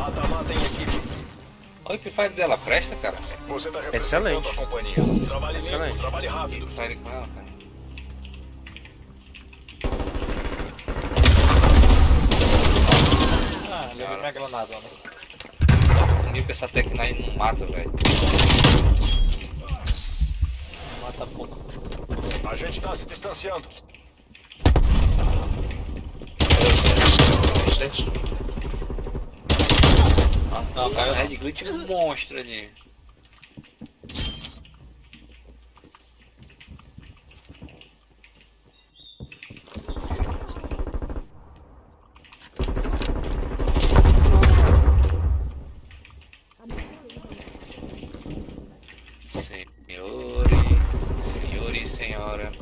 Mata-mata em equipe. Olha o Free dela, presta, cara. Você tá representando a companhia. Trabalhe limpo, trabalhe rápido. Free com ela, cara. Ah, levei minha granada, né? Comigo que essa técnica aí não mata, velho. Mata pouco. A gente tá se distanciando. Não, cara, o Red Glitch é um monstro ali. Senhor e senhora.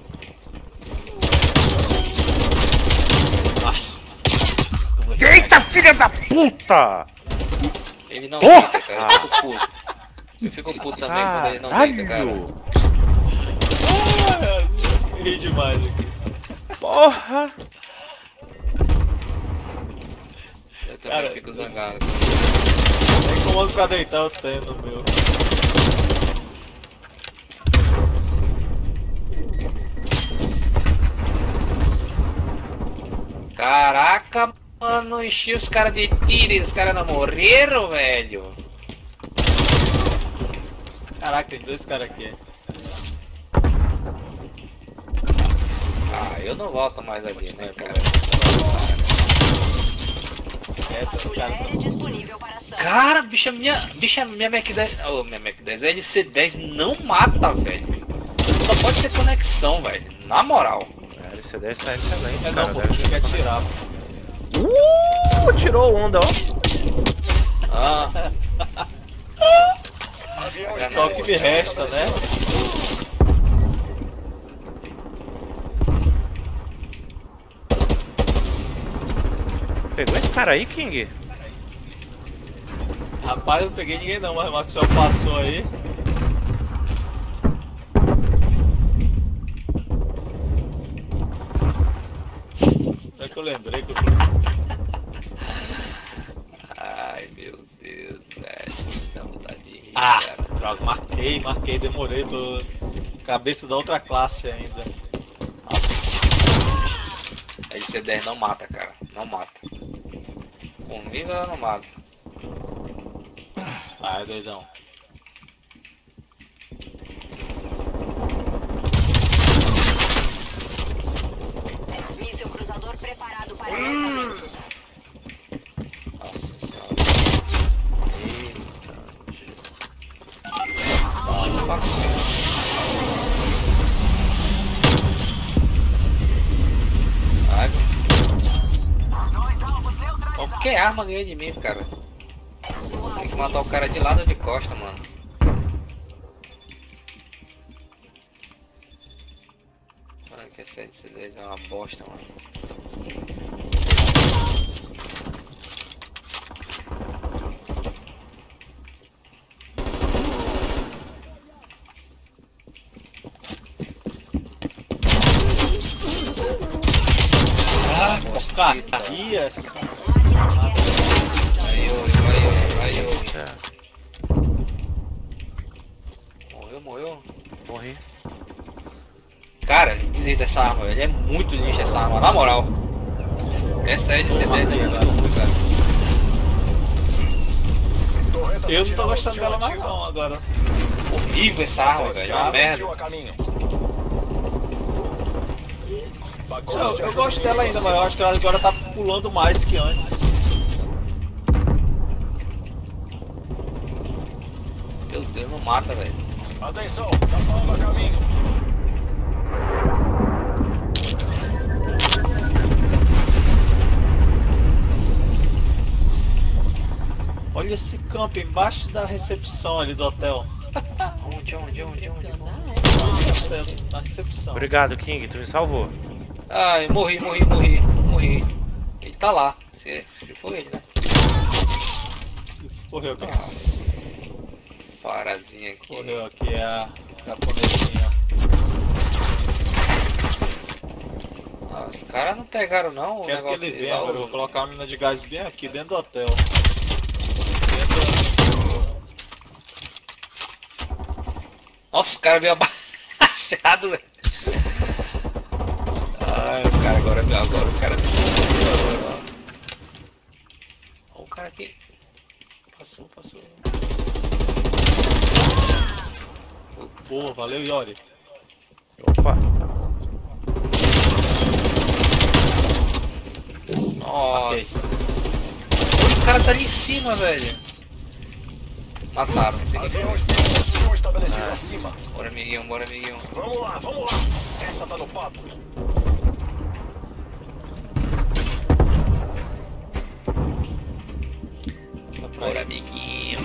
Eita, filha da puta! Ele não Porra! deita, cara, eu fico puto. Eu fico puto também quando ele não deita, cara. Ri demais aqui. Porra! Eu também Cara, fico zangado. Tem comando pra deitar, eu tenho no meu. Caraca, mano, enchi os caras de tiro e os caras não morreram, velho. Caraca, tem dois caras aqui. Ah, eu não volto mais ali, né, cara? É, tem os caras também. Cara, bicha, minha Mac 10. Oh, minha Mac 10 LC10 não mata, velho. Só pode ter conexão, velho. Na moral. A LC10 tá excelente, É cara. não, pô, você quer tirar. Tirou onda, ó. Ah, Só o que me resta, né? Pegou esse cara aí, King? Rapaz, eu não peguei ninguém não, mas o Max já passou aí. É que eu lembrei que eu tô... ai, meu Deus, velho. Dá vontade de rir, Ah, cara. droga, marquei, demorei, tô... Cabeça da outra classe ainda. A LC10 não mata, cara. Não mata. Comigo ela não mata. Vai, doidão. Míssil cruzador preparado para lançamento. Nossa senhora. Água. Qualquer arma ganha de mim, cara. Tem que matar o cara de lado ou de costa, mano. Mano, que essa LC10 é uma bosta, mano. Ah, porcarias! Aí, Morreu. Morri. Cara, dizer dessa arma, velho. É muito lixo essa arma, na moral. Essa LC10 é muito ruim, cara. Eu não tô gostando dela mais não agora. Horrível essa arma, velho. É uma merda. Eu gosto dela ainda, mas eu acho que ela agora tá pulando mais que antes. Meu Deus, não mata, velho. Atenção, tá falando a caminho. Olha esse campo embaixo da recepção ali do hotel. Onde? Na recepção. Obrigado, King, tu me salvou. Ai, morri. Ele tá lá. Se for ele, né? Correu aqui. Parazinha aqui. Correu aqui, é a japonesinha. Ah, os caras não pegaram não o Quero que negócio ele de venha, lá, agora eu vou colocar uma mina de gás bem aqui dentro do hotel. Nossa, o cara veio abaixado, velho. Ai, o cara agora o cara. Olha o cara aqui. Passou. Boa, valeu, Yori. Opa. Nossa. Ok. O cara tá ali em cima, velho. Mataram. Avião estão estabelecido acima. Bora, amiguinho. Vamos lá. Essa tá no papo. Bora, amiguinho.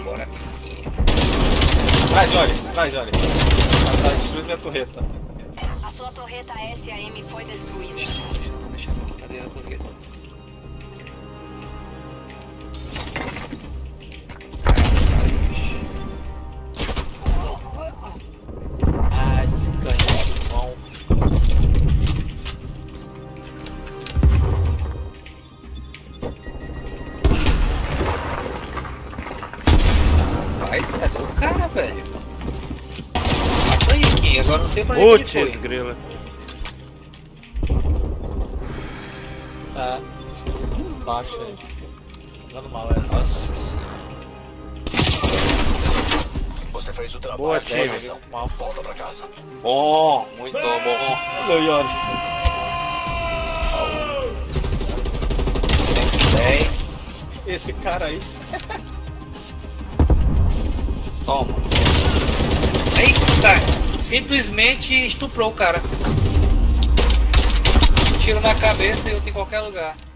Traz, Yori. Tá destruindo minha torreta. A sua torreta SAM foi destruída. Cadê a torreta? Ah, esse canhão bom. Vai, você é do cara, velho. Mata aí, Kim. Agora não sei pra onde ele Putz, foi. grila. Tá. Baixa aí. Dando mal essa. Nossa senhora. Você fez o trabalho. Boa, de time. ação. Volta pra casa. Bom, muito bom. Valeu, Yori. 10. Esse cara aí. Toma. Eita! Simplesmente estuprou o cara. Tiro na cabeça e eu tenho em qualquer lugar.